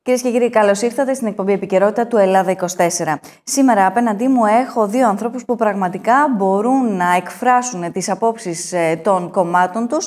Κυρίες και κύριοι, καλώς ήρθατε στην εκπομπή Επικαιρότητα του Ελλάδα 24. Σήμερα απέναντί μου έχω δύο ανθρώπους που πραγματικά μπορούν να εκφράσουν τις απόψεις των κομμάτων τους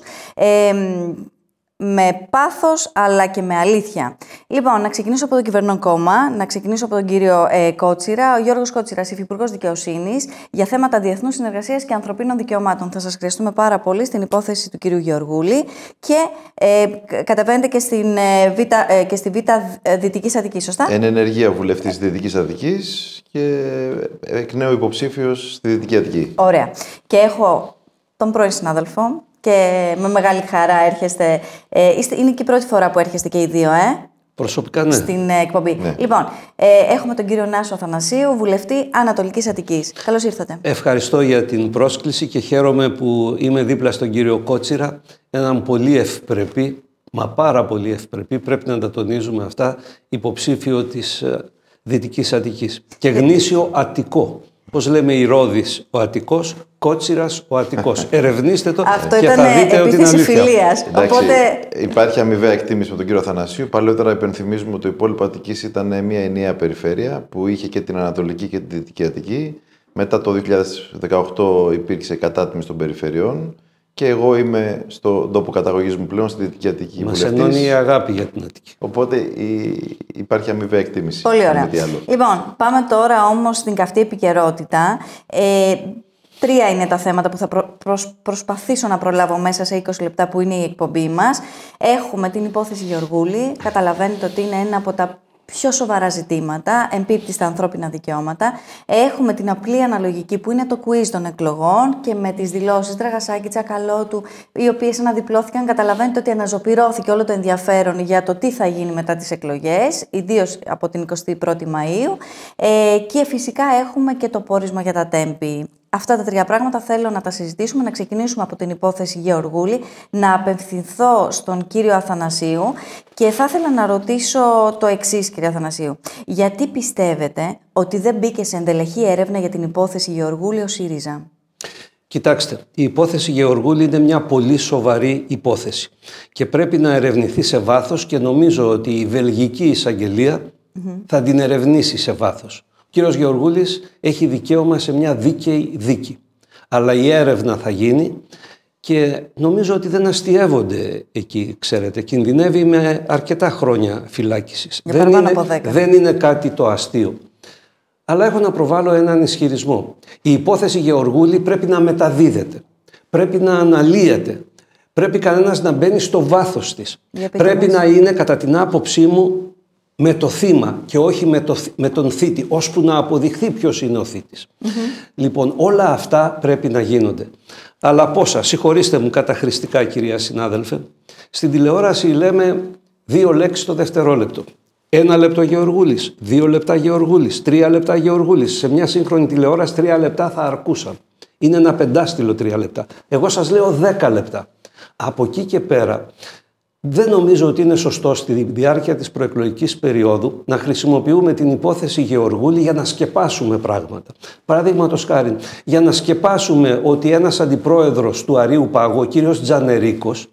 με πάθος αλλά και με αλήθεια. Λοιπόν, να ξεκινήσω από το κυβερνών κόμμα, να ξεκινήσω από τον κύριο Κότσιρα. Ο Γιώργος Κότσιρας, υφυπουργός Δικαιοσύνης, για θέματα διεθνούς συνεργασίας και ανθρωπίνων δικαιωμάτων. Θα σας χρειαστούμε πάρα πολύ στην υπόθεση του κυρίου Γεωργούλη και κατεβαίνετε και στη Β' Δυτικής Αττικής, σωστά? Εν ενεργεία βουλευτής της Δυτικής Αττικής και εκ νέου υποψήφιος στη Δυτική Αττική. Ωραία. Και έχω τον πρώην συνάδελφο. Και με μεγάλη χαρά έρχεστε. Είναι και η πρώτη φορά που έρχεστε και οι δύο, Προσωπικά, ναι. Στην εκπομπή. Ναι. Λοιπόν, έχουμε τον κύριο Νάσο Αθανασίου, βουλευτή Ανατολικής Αττικής. Καλώς ήρθατε. Ευχαριστώ για την πρόσκληση και χαίρομαι που είμαι δίπλα στον κύριο Κότσιρα, έναν πολύ ευπρεπή, μα πάρα πολύ ευπρεπή, πρέπει να τα τονίζουμε αυτά, υποψήφιο της Δυτικής Αττικής. Και γνήσιο Αττικό. Πώς λέμε οι Ρόδης ο Αττικός, Κότσιρας ο Αττικός. Ερευνήστε το αυτό και θα δείτε ότι είναι αλήθεια. φιλίας. Εντάξει, οπότε... Υπάρχει αμοιβαία εκτίμηση με τον κύριο Αθανασίου. Παλαιότερα υπενθυμίζουμε ότι το υπόλοιπο Αττικής ήταν μια ενιαία περιφέρεια που είχε και την Ανατολική και την Δυτική Αττική. Μετά το 2018 υπήρξε κατάτμιση των περιφερειών. Και εγώ είμαι στον τόπο καταγωγής μου πλέον στη Δυτική Αττική. Μας ενώνει η αγάπη για την Αττική. Οπότε υπάρχει αμοιβαία εκτίμηση. Πολύ ωραία. Λοιπόν, πάμε τώρα όμως στην καυτή επικαιρότητα. Τρία είναι τα θέματα που θα προσπαθήσω να προλάβω μέσα σε 20 λεπτά που είναι η εκπομπή μας. Έχουμε την υπόθεση Γεωργούλη. Καταλαβαίνετε ότι είναι ένα από τα πιο σοβαρά ζητήματα, εμπίπτει στα ανθρώπινα δικαιώματα. Έχουμε την απλή αναλογική που είναι το quiz των εκλογών και με τις δηλώσεις Δραγασάκη, Τσακαλώτου, οι οποίες αναδιπλώθηκαν. Καταλαβαίνετε ότι αναζωπυρώθηκε όλο το ενδιαφέρον για το τι θα γίνει μετά τις εκλογές, ιδίως από την 21η Μαΐου. Και φυσικά έχουμε και το πόρισμα για τα τέμπη. Αυτά τα τρία πράγματα θέλω να τα συζητήσουμε, να ξεκινήσουμε από την υπόθεση Γεωργούλη, να απευθυνθώ στον κύριο Αθανασίου και θα ήθελα να ρωτήσω το εξής, κύριε Αθανασίου. Γιατί πιστεύετε ότι δεν μπήκε σε εντελεχή έρευνα για την υπόθεση Γεωργούλη ο ΣΥΡΙΖΑ? Κοιτάξτε, η υπόθεση Γεωργούλη είναι μια πολύ σοβαρή υπόθεση και πρέπει να ερευνηθεί σε βάθος και νομίζω ότι η Βελγική Εισαγγελία θα την ερευνήσει σε βάθος. Ο κύριος Γεωργούλης έχει δικαίωμα σε μια δίκαιη δίκη. Αλλά η έρευνα θα γίνει και νομίζω ότι δεν αστιεύονται εκεί, ξέρετε. Κινδυνεύει με αρκετά χρόνια φυλάκισης. Δεν είναι κάτι το αστείο. Αλλά έχω να προβάλλω έναν ισχυρισμό. Η υπόθεση Γεωργούλη πρέπει να μεταδίδεται. Πρέπει να αναλύεται. Πρέπει κανένας να μπαίνει στο βάθος της. Πρέπει να είναι, κατά την άποψή μου, με το θύμα και όχι με τον θήτη, ώσπου να αποδειχθεί ποιος είναι ο θήτης. Λοιπόν, όλα αυτά πρέπει να γίνονται. Αλλά πόσα, συγχωρήστε μου καταχρηστικά, κυρία συνάδελφε, στην τηλεόραση λέμε 2 λέξεις το δευτερόλεπτο. 1 λεπτό Γεωργούλης, 2 λεπτά Γεωργούλης, 3 λεπτά Γεωργούλης. Σε μια σύγχρονη τηλεόραση 3 λεπτά θα αρκούσαν. Είναι ένα πεντάστιλο 3 λεπτά. Εγώ σας λέω 10 λεπτά. Από εκεί και πέρα, δεν νομίζω ότι είναι σωστό στη διάρκεια της προεκλογικής περίοδου να χρησιμοποιούμε την υπόθεση Γεωργούλη για να σκεπάσουμε πράγματα. Παραδείγματος χάρη, για να σκεπάσουμε ότι ένας αντιπρόεδρος του Αρείου Πάγου, ο κύριος Τζανερίκος,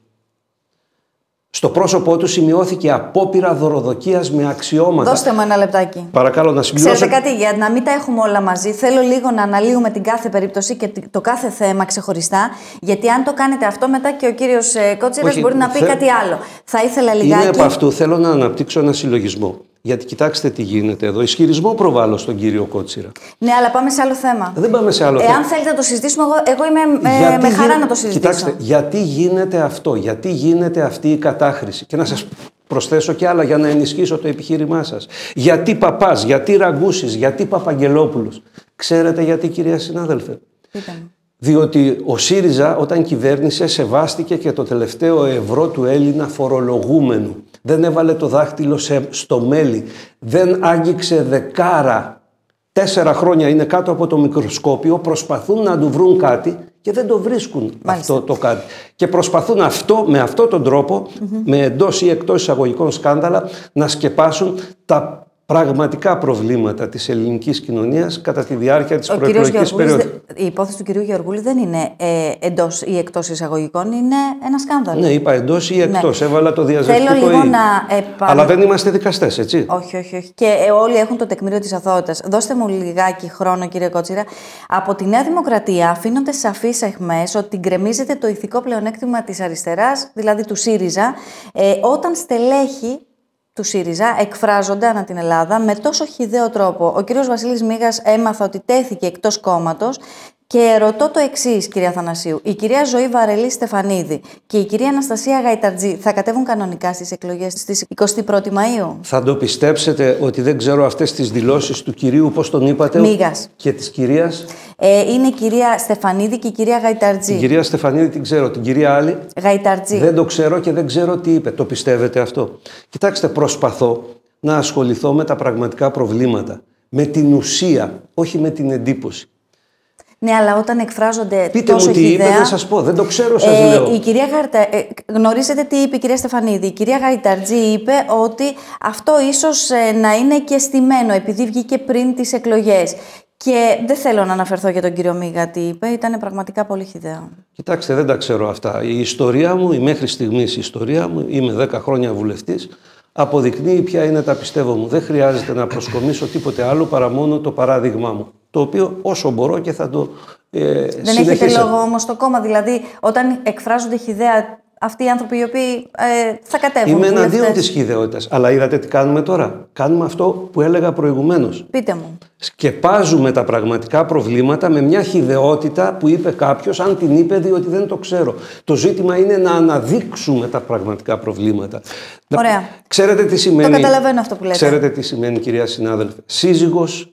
στο πρόσωπό του σημειώθηκε απόπειρα δωροδοκίας με αξιώματα. Δώστε μου ένα λεπτάκι. Παρακαλώ να συμπληρώσω. Ξέρετε κάτι, για να μην τα έχουμε όλα μαζί, θέλω λίγο να αναλύουμε την κάθε περίπτωση και το κάθε θέμα ξεχωριστά. Γιατί αν το κάνετε αυτό, μετά και ο κύριος Κότσιρας μπορεί να πει κάτι άλλο. Θα ήθελα λιγάκι. Είναι από αυτού, θέλω να αναπτύξω ένα συλλογισμό. Γιατί κοιτάξτε τι γίνεται εδώ. Ισχυρισμό προβάλλω στον κύριο Κότσιρα. Ναι, αλλά πάμε σε άλλο θέμα. Δεν πάμε σε άλλο θέμα. Εάν θέλετε να το συζητήσουμε, εγώ είμαι με χαρά να το συζητήσω. Κοιτάξτε, γιατί γίνεται αυτό, γιατί γίνεται αυτή η κατάχρηση. Και να σας προσθέσω και άλλα για να ενισχύσω το επιχείρημά σας. Γιατί Παπάς, γιατί Ραγκούσης, γιατί Παπαγγελόπουλος. Ξέρετε γιατί, κυρία συνάδελφε? Διότι ο ΣΥΡΙΖΑ όταν κυβέρνησε σεβάστηκε και το τελευταίο ευρώ του Έλληνα φορολογούμενου. Δεν έβαλε το δάχτυλο στο μέλι. Δεν άγγιξε δεκάρα. 4 χρόνια είναι κάτω από το μικροσκόπιο, προσπαθούν να του βρουν κάτι και δεν το βρίσκουν. Αυτό το κάτι. Και προσπαθούν με αυτόν τον τρόπο, με εντός ή εκτός εισαγωγικών σκάνδαλα, να σκεπάσουν τα πραγματικά προβλήματα της ελληνικής κοινωνίας κατά τη διάρκεια της προεκλογικής περίοδου. Η υπόθεση του κυρίου Γεωργούλη δεν είναι εντός ή εκτός εισαγωγικών, είναι ένα σκάνδαλο. Ναι, είπα εντός ή εκτός. Ναι. Έβαλα το διαζευτικό. Θέλω λίγο Αλλά δεν είμαστε δικαστές, έτσι. Όχι. Και όλοι έχουν το τεκμήριο της αθωότητας. Δώστε μου λιγάκι χρόνο, κύριε Κότσιρα. Από τη Νέα Δημοκρατία αφήνονται σαφείς αιχμές ότι γκρεμίζεται το ηθικό πλεονέκτημα της αριστεράς, δηλαδή του ΣΥΡΙΖΑ, όταν στελέχη του ΣΥΡΙΖΑ εκφράζονται ανά την Ελλάδα με τόσο χυδαίο τρόπο. Ο κύριος Βασίλης Μίγας έμαθα ότι τέθηκε εκτός κόμματος και ρωτώ το εξής, κυρία Αθανασίου. Η κυρία Ζωή Βαρελή Στεφανίδη και η κυρία Αναστασία Γαϊταρτζή θα κατέβουν κανονικά στις εκλογές της 21η Μαΐου? Θα το πιστέψετε ότι δεν ξέρω αυτές τις δηλώσεις του κυρίου, πώς τον είπατε? Μίγας. Και της κυρίας? Είναι η κυρία Στεφανίδη και η κυρία Γαϊταρτζή. Την κυρία Στεφανίδη την ξέρω, την κυρία άλλη Γαϊταρτζή. Δεν το ξέρω και δεν ξέρω τι είπε. Το πιστεύετε αυτό? Κοιτάξτε, προσπαθώ να ασχοληθώ με τα πραγματικά προβλήματα. Με την ουσία, όχι με την εντύπωση. Ναι, αλλά όταν εκφράζονται πείτε τόσο μου τι χυδαία, είπε, δεν σας πω, δεν το ξέρω, σας λέω. Η κυρία γνωρίζετε τι είπε η κυρία Στεφανίδη? Η κυρία Γαϊταρτζή είπε ότι αυτό ίσως να είναι και στημένο, επειδή βγήκε πριν τις εκλογές. Και δεν θέλω να αναφερθώ για τον κύριο Μίγα τι είπε, ήταν πραγματικά πολύ χυδαίο. Κοιτάξτε, δεν τα ξέρω αυτά. Η ιστορία μου, η μέχρι στιγμής ιστορία μου, είμαι 10 χρόνια βουλευτής, αποδεικνύει ποια είναι τα πιστεύω μου. Δεν χρειάζεται να προσκομίσω τίποτε άλλο παρά μόνο το παράδειγμά μου. Το οποίο όσο μπορώ και θα το δεν συνεχίσω. έχετε λόγο όμως στο κόμμα, δηλαδή όταν εκφράζονται χυδαία αυτοί οι άνθρωποι οι οποίοι θα κατέβουν. Είμαι εναντίον της χυδαιότητας. Αλλά είδατε τι κάνουμε τώρα? Κάνουμε αυτό που έλεγα προηγουμένως. Πείτε μου. Σκεπάζουμε τα πραγματικά προβλήματα με μια χυδαιότητα που είπε κάποιος, αν την είπε διότι δεν το ξέρω. Το ζήτημα είναι να αναδείξουμε τα πραγματικά προβλήματα. Ωραία. Ξέρετε τι σημαίνει? Το καταλαβαίνω αυτό που λέτε. Ξέρετε τι σημαίνει, κυρία συνάδελφε? Σύζυγος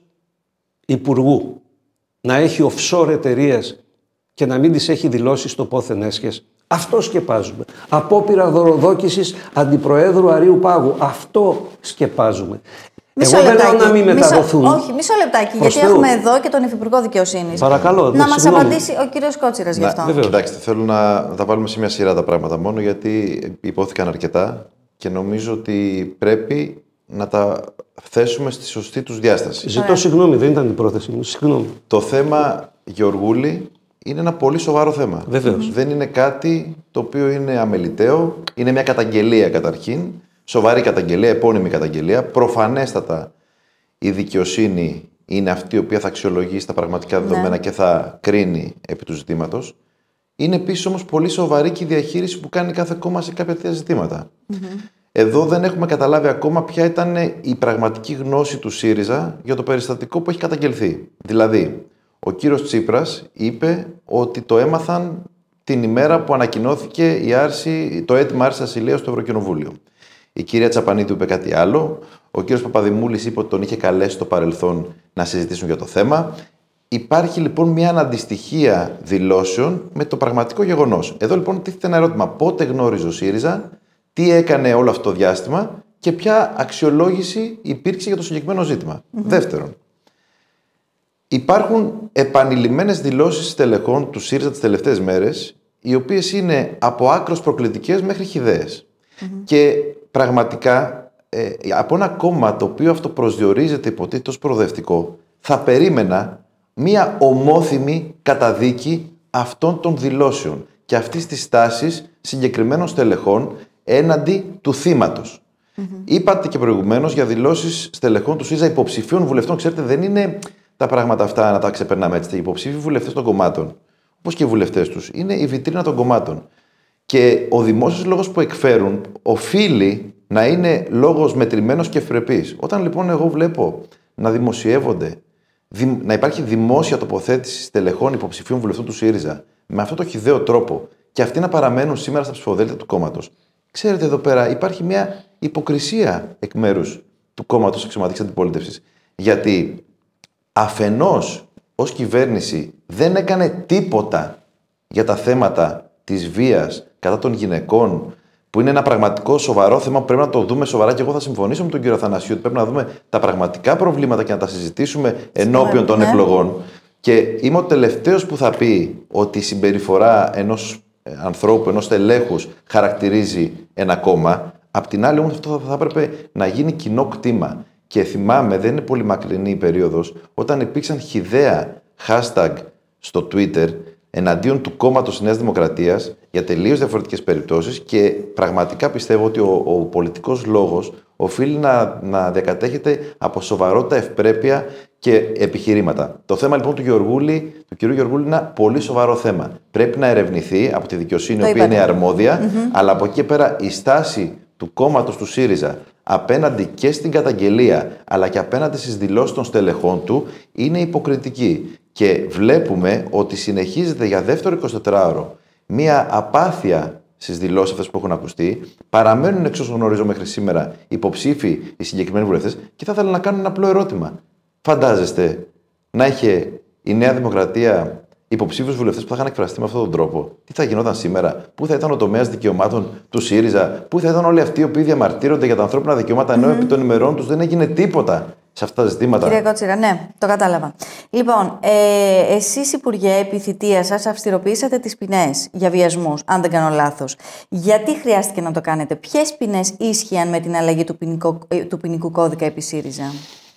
υπουργού να έχει offshore εταιρείες και να μην τις έχει δηλώσει στο πόθεν έσχες. Αυτό σκεπάζουμε. Απόπειρα δωροδόκησης αντιπροέδρου Αρείου Πάγου. Αυτό σκεπάζουμε. Εγώ δεν λέω να μην μεταδοθούν. Όχι, μισό λεπτάκι, γιατί έχουμε εδώ και τον Υφυπουργό Δικαιοσύνης. Παρακαλώ. Να μας απαντήσει ο κύριος Κότσιρας γι' αυτό. Βεβαίως. Εντάξει, θέλω να τα βάλουμε σε μια σειρά τα πράγματα μόνο, γιατί υπόθηκαν αρκετά και νομίζω ότι πρέπει να τα θέσουμε στη σωστή τους διάσταση. Ζητώ συγγνώμη, δεν ήταν η πρόθεση μου. Συγγνώμη. Το θέμα Γεωργούλη είναι ένα πολύ σοβαρό θέμα. Βεβαίως. Δεν είναι κάτι το οποίο είναι αμεληταίο. Είναι μια καταγγελία καταρχήν. Σοβαρή καταγγελία, επώνυμη καταγγελία. Προφανέστατα η δικαιοσύνη είναι αυτή η οποία θα αξιολογήσει τα πραγματικά δεδομένα και θα κρίνει επί του ζητήματος. Είναι επίσης όμως πολύ σοβαρή και η διαχείριση που κάνει κάθε κόμμα σε κάποια τέτοια ζητήματα. Εδώ δεν έχουμε καταλάβει ακόμα ποια ήταν η πραγματική γνώση του ΣΥΡΙΖΑ για το περιστατικό που έχει καταγγελθεί. Δηλαδή, ο κύριος Τσίπρας είπε ότι το έμαθαν την ημέρα που ανακοινώθηκε το αίτημα άρσης ασυλίας στο Ευρωκοινοβούλιο. Η κυρία Τσαπανίδου είπε κάτι άλλο. Ο κύριος Παπαδημούλης είπε ότι τον είχε καλέσει στο παρελθόν να συζητήσουν για το θέμα. Υπάρχει λοιπόν μια αναντιστοιχία δηλώσεων με το πραγματικό γεγονός. Εδώ λοιπόν τίθεται ένα ερώτημα. Πότε γνώριζε ο ΣΥΡΙΖΑ, τι έκανε όλο αυτό το διάστημα και ποια αξιολόγηση υπήρξε για το συγκεκριμένο ζήτημα. Δεύτερον, υπάρχουν επανειλημμένες δηλώσεις στελεχών του ΣΥΡΙΖΑ τις τελευταίες μέρες, οι οποίες είναι από άκρως προκλητικές μέχρι χυδαίες. Και πραγματικά από ένα κόμμα το οποίο αυτοπροσδιορίζεται υποτίθεται ως προοδευτικό, θα περίμενα μία ομόθυμη καταδίκη αυτών των δηλώσεων και αυτής της στάσης συγκεκριμένων στελεχών έναντι του θύματος. Είπατε και προηγουμένως για δηλώσεις στελεχών του ΣΥΡΙΖΑ υποψηφίων βουλευτών. Ξέρετε, δεν είναι τα πράγματα αυτά να τα ξεπερνάμε έτσι. Οι υποψήφοι βουλευτές των κομμάτων, όπως και οι βουλευτές τους, είναι η βιτρίνα των κομμάτων. Και ο δημόσιος λόγος που εκφέρουν οφείλει να είναι λόγος μετρημένος και ευπρεπής. Όταν λοιπόν εγώ βλέπω να δημοσιεύονται, να υπάρχει δημόσια τοποθέτηση στελεχών υποψηφίων βουλευτών του ΣΥΡΙΖΑ με αυτό το χυδαίο τρόπο και αυτοί να παραμένουν σήμερα στα ψηφοδέλτια του κόμματος, ξέρετε, εδώ πέρα υπάρχει μια υποκρισία εκ μέρους του κόμματος αξιωματικής αντιπολίτευσης. Γιατί αφενός ως κυβέρνηση δεν έκανε τίποτα για τα θέματα της βίας κατά των γυναικών, που είναι ένα πραγματικό σοβαρό θέμα που πρέπει να το δούμε σοβαρά, και εγώ θα συμφωνήσω με τον κύριο Αθανασίου ότι πρέπει να δούμε τα πραγματικά προβλήματα και να τα συζητήσουμε ενώπιον των εκλογών. Και είμαι ο τελευταίος που θα πει ότι η συμπεριφορά ενός ανθρώπου, ενός τελέχους χαρακτηρίζει ένα κόμμα. Απ' την άλλη όμως αυτό θα έπρεπε να γίνει κοινό κτήμα. Και θυμάμαι, δεν είναι πολύ μακρινή η περίοδος, όταν υπήρξαν χυδαία hashtag στο Twitter εναντίον του κόμματος Νέας Δημοκρατίας για τελείως διαφορετικές περιπτώσεις, και πραγματικά πιστεύω ότι ο πολιτικός λόγος οφείλει να διακατέχεται από σοβαρότητα, ευπρέπεια και επιχειρήματα. Το θέμα λοιπόν του κ. Γεωργούλη, είναι ένα πολύ σοβαρό θέμα. Πρέπει να ερευνηθεί από τη δικαιοσύνη, η οποία είναι αρμόδια, αλλά από εκεί και πέρα η στάση του κόμματος του ΣΥΡΙΖΑ απέναντι και στην καταγγελία, αλλά και απέναντι στις δηλώσεις των στελεχών του, είναι υποκριτική. Και βλέπουμε ότι συνεχίζεται για δεύτερο 24ωρο μία απάθεια στις δηλώσεις αυτές που έχουν ακουστεί. Παραμένουν, εξ όσων γνωρίζω μέχρι σήμερα, υποψήφοι οι συγκεκριμένοι βουλευτές, και θα ήθελα να κάνω ένα απλό ερώτημα. Φαντάζεστε να είχε η Νέα Δημοκρατία υποψήφιους βουλευτές που θα είχαν εκφραστεί με αυτόν τον τρόπο? Τι θα γινόταν σήμερα? Πού θα ήταν ο τομέας δικαιωμάτων του ΣΥΡΙΖΑ? Πού θα ήταν όλοι αυτοί οι οποίοι διαμαρτύρονται για τα ανθρώπινα δικαιώματα, ενώ επί των ημερών τους δεν έγινε τίποτα σε αυτά τα ζητήματα? Κύριε Κότσιρα, ναι, το κατάλαβα. Λοιπόν, εσείς, Υπουργέ, επί θητεία σας αυστηροποιήσατε τις ποινές για βιασμούς, αν δεν κάνω λάθος. Γιατί χρειάστηκε να το κάνετε? Ποιες ποινές ίσχυαν με την αλλαγή του ποινικού κώδικα επί ΣΥΡΙΖΑ?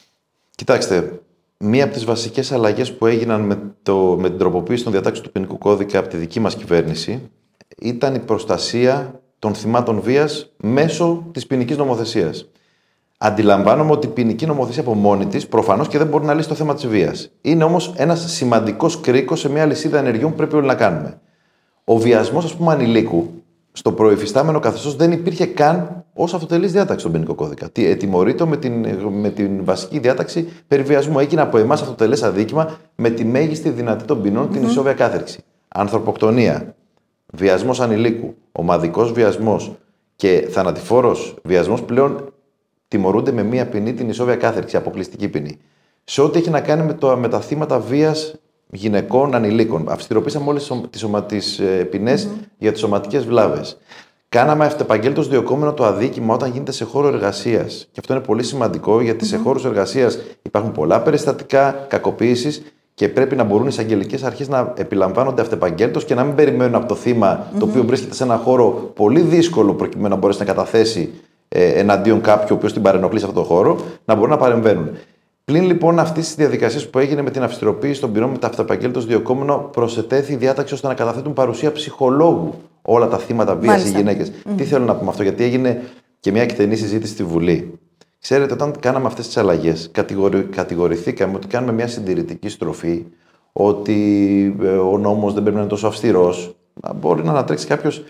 Κοιτάξτε, μία από τις βασικές αλλαγές που έγιναν με την τροποποίηση των διατάξεων του ποινικού κώδικα από τη δική μας κυβέρνηση ήταν η προστασία των θυμάτων βίας μέσω της ποινικής νομοθεσίας. Αντιλαμβάνομαι ότι η ποινική νομοθεσία από μόνη της προφανώς και δεν μπορεί να λύσει το θέμα της βίας. Είναι όμως ένας σημαντικός κρίκος σε μια λυσίδα ενεργειών που πρέπει όλοι να κάνουμε. Ο βιασμός, ας πούμε, ανηλίκου, στο προϊφιστάμενο καθεστώς δεν υπήρχε καν ως αυτοτελής διάταξη στον ποινικό κώδικα. Ετιμωρείται με την βασική διάταξη περί βιασμού. Έγινε από εμάς αυτοτελές αδίκημα με τη μέγιστη δυνατή των ποινών, την ισόβια κάθερξη. Ανθρωποκτονία, βιασμός ανηλίκου, ομαδικός βιασμός και θανατηφόρος βιασμός πλέον τιμωρούνται με μία ποινή, την ισόβια κάθερξη, αποκλειστική ποινή. Σε ό,τι έχει να κάνει με τα θύματα βίας γυναικών, ανηλίκων, αυστηροποίησαμε όλες τις ποινές για τις σωματικές βλάβες. Κάναμε αυτεπαγγέλτος διωκόμενο το αδίκημα όταν γίνεται σε χώρο εργασίας. Και αυτό είναι πολύ σημαντικό, γιατί σε χώρους εργασίας υπάρχουν πολλά περιστατικά κακοποίησης και πρέπει να μπορούν οι εισαγγελικές αρχές να επιλαμβάνονται αυτεπαγγέλτος και να μην περιμένουν από το θύμα, το οποίο βρίσκεται σε ένα χώρο πολύ δύσκολο προκειμένου να μπορέσει να καταθέσει εναντίον κάποιου ο οποίος την παρενοχλεί σε αυτό το χώρο, να μπορούν να παρεμβαίνουν. Πλην λοιπόν αυτή τη διαδικασία που έγινε με την αυστηροποίηση των ποινών με τα αυτεπαγγέλτος διωκόμενο, προσετέθη η διάταξη ώστε να καταθέτουν παρουσία ψυχολόγου όλα τα θύματα βίας οι γυναίκες. Τι θέλω να πούμε αυτό, γιατί έγινε και μια εκτενή συζήτηση στη Βουλή. Ξέρετε, όταν κάναμε αυτές τις αλλαγές, κατηγορηθήκαμε ότι κάνουμε μια συντηρητική στροφή, ότι ο νόμος δεν πρέπει να είναι τόσο αυστηρός. Μπορεί να ανατρέξει κάποιος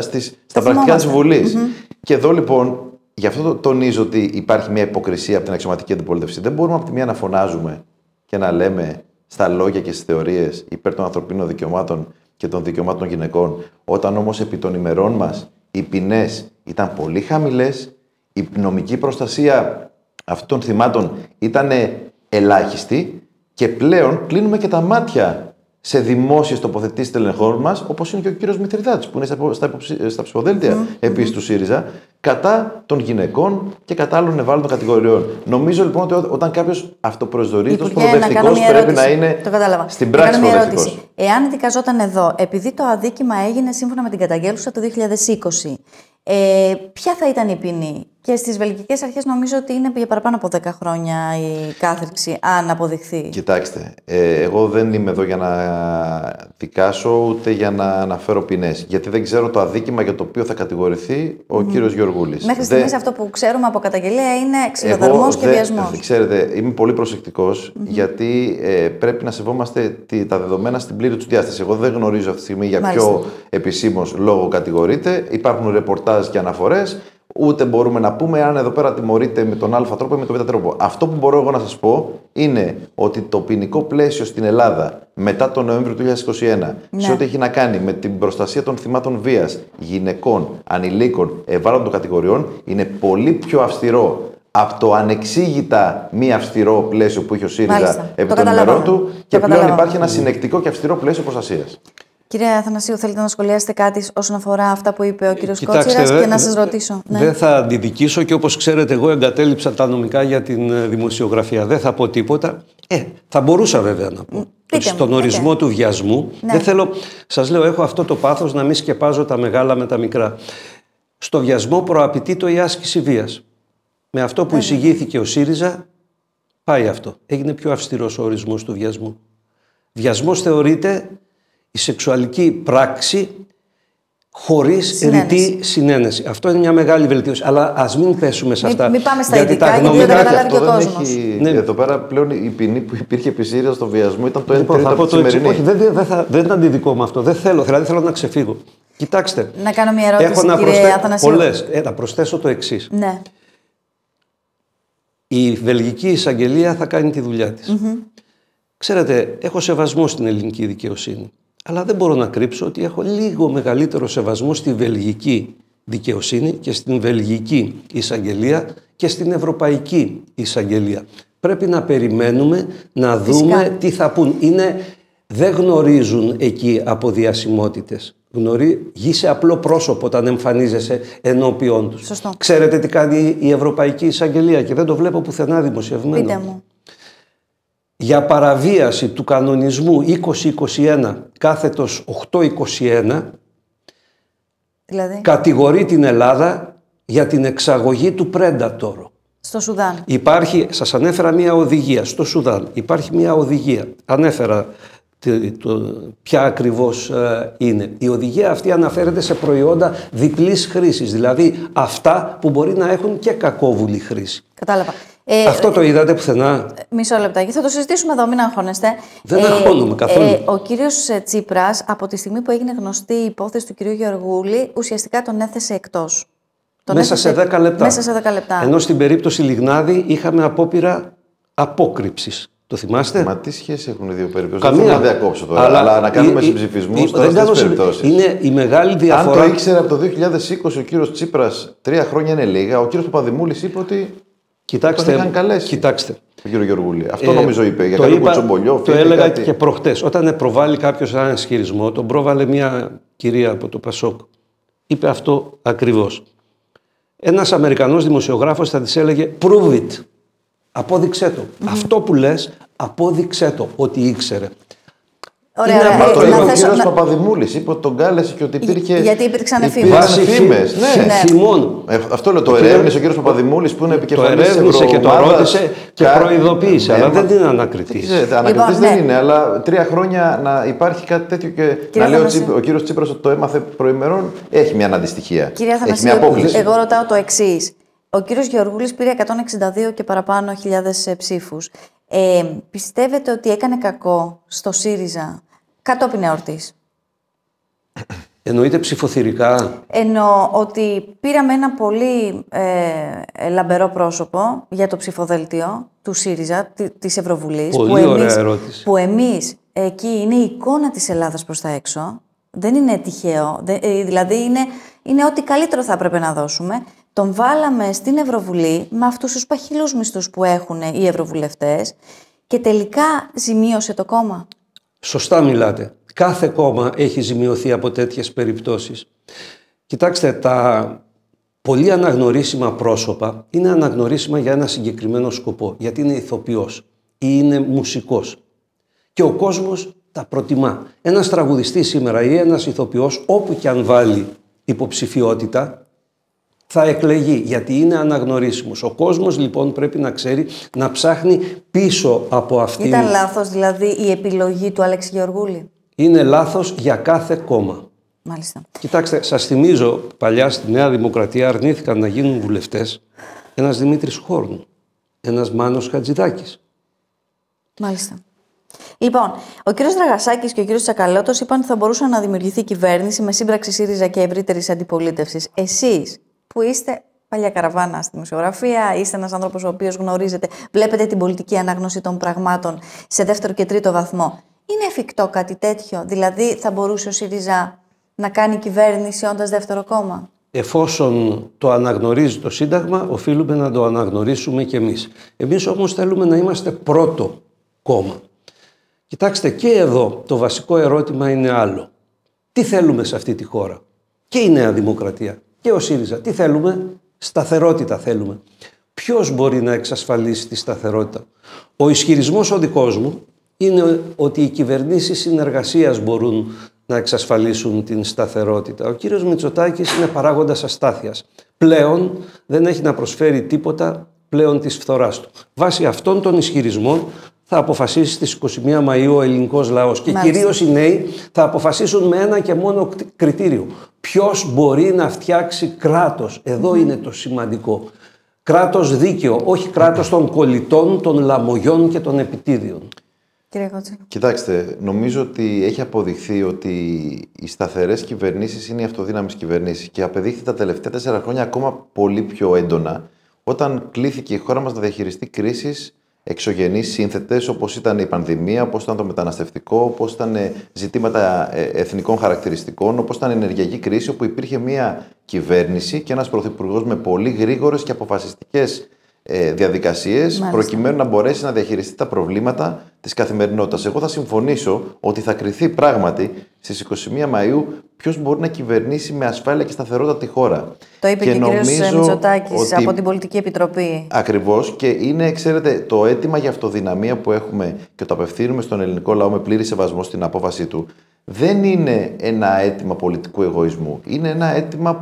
στα πρακτικά της Βουλής. Και εδώ λοιπόν. Γι' αυτό τονίζω ότι υπάρχει μια υποκρισία από την αξιωματική αντιπολίτευση. Δεν μπορούμε από τη μία να φωνάζουμε και να λέμε στα λόγια και στις θεωρίες υπέρ των ανθρωπίνων δικαιωμάτων και των δικαιωμάτων των γυναικών, όταν όμως επί των ημερών μας οι ποινές ήταν πολύ χαμηλές, η νομική προστασία αυτών των θυμάτων ήταν ελάχιστη και πλέον κλείνουμε και τα μάτια σε δημόσιες τοποθετήσεις τελεχών μας, όπως είναι και ο κύριος Μηθριδάτης, που είναι στα ψηφοδέλτια επίσης του ΣΥΡΙΖΑ, κατά των γυναικών και κατά άλλων ευάλωτων κατηγοριών. Νομίζω λοιπόν ότι όταν κάποιος αυτοπροσδορίζεται ως προοδευτικός, πρέπει να είναι στην πράξη προοδευτικός. Εάν δικαζόταν εδώ, επειδή το αδίκημα έγινε σύμφωνα με την καταγγέλουσα το 2020, ποια θα ήταν η ποινή? Και στις βελγικές αρχές νομίζω ότι είναι για παραπάνω από 10 χρόνια η κάθριξη, αν αποδειχθεί. Κοιτάξτε, εγώ δεν είμαι εδώ για να δικάσω ούτε για να αναφέρω ποινές. Γιατί δεν ξέρω το αδίκημα για το οποίο θα κατηγορηθεί ο κύριος Γεωργούλης. Μέχρι στιγμής αυτό που ξέρουμε από καταγγελία είναι ξυλοδαρμός και βιασμός. Ξέρετε, είμαι πολύ προσεκτικός, γιατί πρέπει να σεβόμαστε τα δεδομένα στην πλήρη του διάσταση. Εγώ δεν γνωρίζω αυτή τη στιγμή για ποιο επισήμως λόγο κατηγορείται. Υπάρχουν ρεπορτάζ και αναφορές. Ούτε μπορούμε να πούμε αν εδώ πέρα τιμωρείται με τον Α τρόπο ή με τον Β τρόπο. Αυτό που μπορώ εγώ να σας πω είναι ότι το ποινικό πλαίσιο στην Ελλάδα μετά τον Νοέμβριο του 2021, σε ό,τι έχει να κάνει με την προστασία των θυμάτων βίας, γυναικών, ανηλίκων, ευάλωτων κατηγοριών, είναι πολύ πιο αυστηρό από το ανεξήγητα μη αυστηρό πλαίσιο που είχε ο ΣΥΡΙΖΑ επί των ημερών του, και πλέον υπάρχει ένα συνεκτικό και αυστηρό πλαίσιο προστασίας. Κύριε Αθανασίου, θέλετε να σχολιάσετε κάτι όσον αφορά αυτά που είπε ο κύριος Κότσιρας και να σας ρωτήσω? Δεν θα αντιδικήσω και όπως ξέρετε εγώ εγκατέλειψα τα νομικά για την δημοσιογραφία. Δεν θα πω τίποτα. Θα μπορούσα βέβαια να πω. Στον ορισμό του βιασμού. Δεν θέλω, σας λέω, έχω αυτό το πάθος να μην σκεπάζω τα μεγάλα με τα μικρά. Στο βιασμό προαπαιτείται η άσκηση βίας. Με αυτό που εισηγήθηκε ο ΣΥΡΙΖΑ, πάει αυτό. Έγινε πιο αυστηρός ο ορισμός του βιασμού. Βιασμός θεωρείται η σεξουαλική πράξη χωρίς ρητή συνένεση. Αυτό είναι μια μεγάλη βελτίωση. Αλλά ας μην πέσουμε σε αυτά. Μην πάμε στα ειδικά, γιατί δεν καταλάβει και ο κόσμος. Εδώ πέρα πλέον η ποινή που υπήρχε επί ΣΥΡΙΖΑ στο βιασμό ήταν το 1 τρίτο από τη σημερινή. Όχι, δεν είναι αντιδικό με αυτό. Δεν θέλω. Δηλαδή θέλω να ξεφύγω. Κοιτάξτε. Να κάνω μια ερώτηση, κύριε Αθανασίου. Πολλές. Να προσθέσω το εξής. Ναι. Η Βελγική Εισαγγελία θα κάνει τη δουλειά της. Ξέρετε, έχω σεβασμό στην ελληνική δικαιοσύνη. Αλλά δεν μπορώ να κρύψω ότι έχω λίγο μεγαλύτερο σεβασμό στη Βελγική δικαιοσύνη και στην Βελγική Εισαγγελία και στην Ευρωπαϊκή Εισαγγελία. Πρέπει να περιμένουμε να δούμε τι θα πούν. Δεν γνωρίζουν εκεί από διασημότητες. Είσαι απλό πρόσωπο όταν εμφανίζεσαι ενώπιον τους. Σωστό. Ξέρετε τι κάνει η Ευρωπαϊκή Εισαγγελία και δεν το βλέπω πουθενά δημοσιευμένο. Πείτε μου. Για παραβίαση του κανονισμού 2021/821 δηλαδή, κατηγορεί την Ελλάδα για την εξαγωγή του Predator. Στο Σουδάν. Σας ανέφερα μια οδηγία στο Σουδάν. Υπάρχει μια οδηγία. Ανέφερα ποια ακριβώς είναι. Η οδηγία αυτή αναφέρεται σε προϊόντα διπλής χρήσης. Δηλαδή αυτά που μπορεί να έχουν και κακόβουλη χρήση. Κατάλαβα. Αυτό το είδατε πουθενά? Μισό λεπτάκι. Θα το συζητήσουμε εδώ, μην αγχώνεστε. Δεν αγχώνομαι καθόλου. Ο κύριος Τσίπρας, από τη στιγμή που έγινε γνωστή η υπόθεση του κυρίου Γεωργούλη, ουσιαστικά τον έθεσε εκτός. Μέσα σε 10 λεπτά. Μέσα σε 10 λεπτά. Ενώ στην περίπτωση Λιγνάδη είχαμε απόπειρα απόκρυψης. Το θυμάστε? Μα τι σχέση έχουν οι δύο περιπτώσεις? Δεν θέλω να διακόψω τώρα, αλλά να κάνουμε συμψηφισμούς στις περιπτώσεις. Είναι η μεγάλη διαφορά. Αν το ήξερε από το 2020 ο κύριος Τσίπρας, 3 χρόνια είναι λίγα, ο κύριος Παπαδημούλης είπε ότι τον είχαν καλέσει. Κοιτάξτε. Ο κύριο Γεωργούλη. Αυτό νομίζω είπε. Για το κουτσομπολιό. Το έλεγα και προχτές. Όταν προβάλλει κάποιος έναν ισχυρισμό, τον πρόβαλε μια κυρία από το Πασόκ. Είπε αυτό ακριβώς. Ένας Αμερικανός δημοσιογράφος θα της έλεγε prove it. Απόδειξέ το. Αυτό που λες, απόδειξέ το ότι ήξερε. Ωραία, το είπε ο κύριος Παπαδημούλης. Είπε ότι τον κάλεσε και ότι υπήρχε. Γιατί υπήρξαν φήμες. Θυμών. Αυτό λέω. Το ερεύνησε ο κύριος Παπαδημούλης που είναι επικεφαλής της Ευρωομάδας. Το ερεύνησε και το ρώτησε και προειδοποίησε. Αλλά δεν είναι ανακριτής. Ανακριτής δεν είναι. Αλλά 3 χρόνια να υπάρχει κάτι τέτοιο και να λέει ο κύριος Τσίπρας ότι το έμαθε προημερών, έχει μια αναντιστοιχία. Κύριε Αθανασίου, εγώ ρωτάω το εξής. Ο κύριος Γεωργούλης πήρε 162 και παραπάνω χιλιάδες ψήφους. Πιστεύετε ότι έκανε κακό στο ΣΥΡΙΖΑ κατόπιν εορτής? Εννοείται ψηφοθυρικά? Εννοώ ότι πήραμε ένα πολύ λαμπερό πρόσωπο για το ψηφοδέλτιο του ΣΥΡΙΖΑ, της Ευρωβουλής. Πολύ ωραία ερώτηση. Που εμείς εκεί είναι η εικόνα της Ελλάδας προς τα έξω. Δεν είναι τυχαίο. Δηλαδή είναι ό,τι καλύτερο θα έπρεπε να δώσουμε. Τον βάλαμε στην Ευρωβουλή με αυτούς τους παχυλούς μισθούς που έχουν οι ευρωβουλευτές και τελικά ζημίωσε το κόμμα. Σωστά μιλάτε. Κάθε κόμμα έχει ζημιωθεί από τέτοιες περιπτώσεις. Κοιτάξτε, τα πολύ αναγνωρίσιμα πρόσωπα είναι αναγνωρίσιμα για ένα συγκεκριμένο σκοπό. Γιατί είναι ηθοποιός ή είναι μουσικός. Και ο κόσμος τα προτιμά. Ένας τραγουδιστής σήμερα ή ένας ηθοποιός, όπου και αν βάλει υποψηφιότητα, θα εκλεγεί, γιατί είναι αναγνωρίσιμος. Ο κόσμος λοιπόν πρέπει να ξέρει να ψάχνει πίσω από αυτήν. Ήταν λάθος δηλαδή η επιλογή του Αλέξη Γεωργούλη? Είναι λάθος για κάθε κόμμα. Μάλιστα. Κοιτάξτε, σας θυμίζω, παλιά στη Νέα Δημοκρατία αρνήθηκαν να γίνουν βουλευτές ένας Δημήτρης Χόρνου, ένας Μάνος Χατζηδάκης. Μάλιστα. Λοιπόν, ο κύριος Δραγασάκης και ο κύριος Τσακαλώτος είπαν ότι θα μπορούσε να δημιουργηθεί κυβέρνηση με σύμπραξη ΣΥΡΙΖΑ και ευρύτερης αντιπολίτευσης. Εσείς, που είστε παλιά καραβάνα στη δημοσιογραφία, είστε ένας άνθρωπος ο οποίος γνωρίζετε, βλέπετε την πολιτική ανάγνωση των πραγμάτων σε 2ο και 3ο βαθμό. Είναι εφικτό κάτι τέτοιο? Δηλαδή, θα μπορούσε ο ΣΥΡΙΖΑ να κάνει κυβέρνηση όντας δεύτερο κόμμα? Εφόσον το αναγνωρίζει το Σύνταγμα, οφείλουμε να το αναγνωρίσουμε κι εμείς. Εμείς όμως θέλουμε να είμαστε πρώτο κόμμα. Κοιτάξτε, και εδώ το βασικό ερώτημα είναι άλλο. Τι θέλουμε σε αυτή τη χώρα? Και η Νέα Δημοκρατία και ο ΣΥΡΙΖΑ. Τι θέλουμε? Σταθερότητα θέλουμε. Ποιος μπορεί να εξασφαλίσει τη σταθερότητα? Ο ισχυρισμός ο δικός μου είναι ότι οι κυβερνήσεις συνεργασίας μπορούν να εξασφαλίσουν την σταθερότητα. Ο κύριος Μητσοτάκης είναι παράγοντας αστάθειας. Πλέον δεν έχει να προσφέρει τίποτα πλέον της φθοράς του. Βάσει αυτών των ισχυρισμών θα αποφασίσει στις 21 Μαΐου ο ελληνικός λαός και κυρίως οι νέοι θα αποφασίσουν με ένα και μόνο κριτήριο. Ποιος μπορεί να φτιάξει κράτος. Εδώ είναι το σημαντικό. Κράτος δίκαιο, όχι κράτος των κολλητών, των λαμογιών και των επιτίδιων. Κύριε Κότσαλο. Κοιτάξτε, νομίζω ότι έχει αποδειχθεί ότι οι σταθερές κυβερνήσεις είναι οι αυτοδύναμες κυβερνήσεις και απεδείχθη τα τελευταία 4 χρόνια ακόμα πολύ πιο έντονα όταν κλήθηκε η χώρα μας να διαχειριστεί κρίσεις εξωγενείς σύνθετες, όπως ήταν η πανδημία, όπως ήταν το μεταναστευτικό, όπως ήταν ζητήματα εθνικών χαρακτηριστικών, όπως ήταν η ενεργειακή κρίση, όπου υπήρχε μια κυβέρνηση και ένας πρωθυπουργός με πολύ γρήγορες και αποφασιστικές διαδικασίες, προκειμένου να μπορέσει να διαχειριστεί τα προβλήματα της καθημερινότητας. Εγώ θα συμφωνήσω ότι θα κριθεί πράγματι στις 21 Μαΐου ποιος μπορεί να κυβερνήσει με ασφάλεια και σταθερότητα τη χώρα. Το είπε και ο κ. Μητσοτάκης από την Πολιτική Επιτροπή. Ακριβώς, και είναι, ξέρετε, το αίτημα για αυτοδυναμία που έχουμε και το απευθύνουμε στον ελληνικό λαό με πλήρη σεβασμό στην απόφασή του. Δεν είναι ένα αίτημα πολιτικού εγωισμού. Είναι ένα αίτημα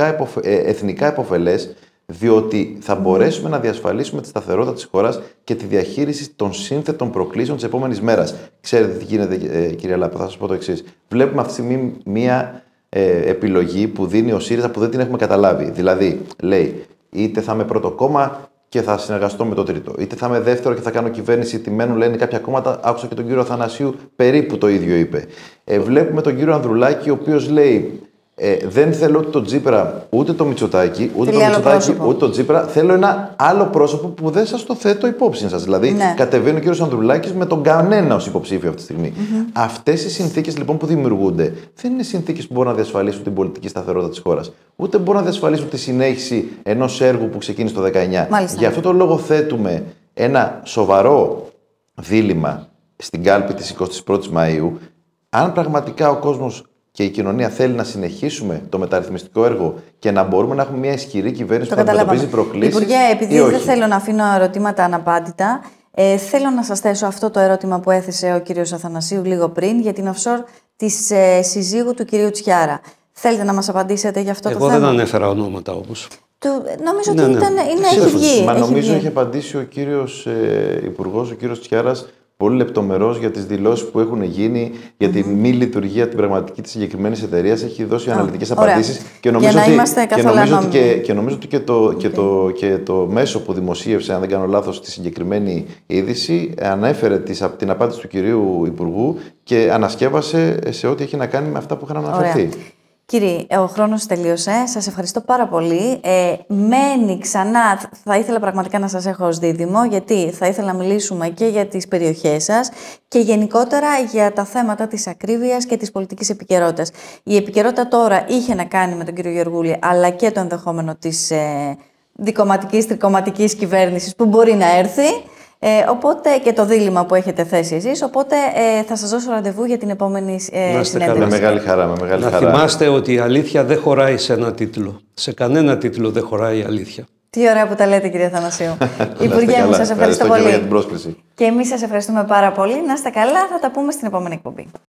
εθνικά επωφελές, διότι θα μπορέσουμε να διασφαλίσουμε τη σταθερότητα της χώρας και τη διαχείριση των σύνθετων προκλήσεων της επόμενης μέρας. Ξέρετε τι γίνεται, κυρία Λάπα, θα σας πω το εξής. Βλέπουμε αυτή τη στιγμή μία επιλογή που δίνει ο ΣΥΡΙΖΑ που δεν την έχουμε καταλάβει. Δηλαδή, λέει, είτε θα είμαι πρώτο κόμμα και θα συνεργαστώ με το τρίτο, είτε θα είμαι δεύτερο και θα κάνω κυβέρνηση τιμένου, λένε κάποια κόμματα. Άκουσα και τον κύριο Αθανασίου, περίπου το ίδιο είπε. Βλέπουμε τον κύριο Ανδρουλάκη, ο οποίος λέει, δεν θέλω ούτε τον Τσίπρα, ούτε τον Μητσοτάκη, ούτε τον Τσίπρα. Θέλω ένα άλλο πρόσωπο που δεν σας το θέτω υπόψη σας. Δηλαδή, κατεβαίνει ο κύριος Ανδρουλάκης με τον κανένα ως υποψήφιο αυτή τη στιγμή. Αυτές οι συνθήκες λοιπόν που δημιουργούνται δεν είναι συνθήκες που μπορούν να διασφαλίσουν την πολιτική σταθερότητα της χώρας. Ούτε μπορούν να διασφαλίσουν τη συνέχιση ενός έργου που ξεκίνησε το 19. Γι' αυτό το λόγο θέτουμε ένα σοβαρό δίλημμα στην κάλπη της 21ης Μαΐου. Αν πραγματικά ο κόσμος και η κοινωνία θέλει να συνεχίσουμε το μεταρρυθμιστικό έργο και να μπορούμε να έχουμε μια ισχυρή κυβέρνηση που αντιμετωπίζει προκλήσεις. Υπουργέ, επειδή δεν θέλω να αφήνω ερωτήματα αναπάντητα, θέλω να σας θέσω αυτό το ερώτημα που έθεσε ο κύριος Αθανασίου λίγο πριν για την offshore της συζύγου του κυρίου Τσιάρα. Θέλετε να μας απαντήσετε για αυτό το θέμα? Εγώ δεν ανέφερα ονόματα όμως. Νομίζω ότι έχει βγει. Μα νομίζω έχει απαντήσει ο κύριος Υπουργός, ο κύριος Τσιάρας, πολύ λεπτομερώς για τις δηλώσεις που έχουν γίνει, για τη μη λειτουργία την πραγματική της συγκεκριμένης εταιρείας. Έχει δώσει αναλυτικές απαντήσεις και νομίζω ότι και το μέσο που δημοσίευσε, αν δεν κάνω λάθος, τη συγκεκριμένη είδηση, ανέφερε την απάντηση του κυρίου Υπουργού και ανασκεύασε σε ό,τι έχει να κάνει με αυτά που είχαν αναφερθεί. Κύριε, ο χρόνος τελείωσε. Σας ευχαριστώ πάρα πολύ. Μένει ξανά, θα ήθελα πραγματικά να σας έχω ως δίδυμο, γιατί θα ήθελα να μιλήσουμε και για τις περιοχές σας και γενικότερα για τα θέματα της ακρίβειας και της πολιτικής επικαιρότητας. Η επικαιρότητα τώρα είχε να κάνει με τον κύριο Γεωργούλη, αλλά και το ενδεχόμενο της δικομματικής, τρικομματικής κυβέρνησης που μπορεί να έρθει. Οπότε και το δίλημμα που έχετε θέσει εσείς. Οπότε θα σας δώσω ραντεβού για την επόμενη συνέντευξη. Με μεγάλη χαρά. Να θυμάστε ότι η αλήθεια δεν χωράει σε ένα τίτλο. Σε κανένα τίτλο δεν χωράει η αλήθεια. Τι ωραία που τα λέτε, κύριε Αθανασίου. Υπουργέ μου, σας ευχαριστώ πολύ. Για την πρόσκληση. Και εμείς σας ευχαριστούμε πάρα πολύ. Να είστε καλά, θα τα πούμε στην επόμενη εκπομπή.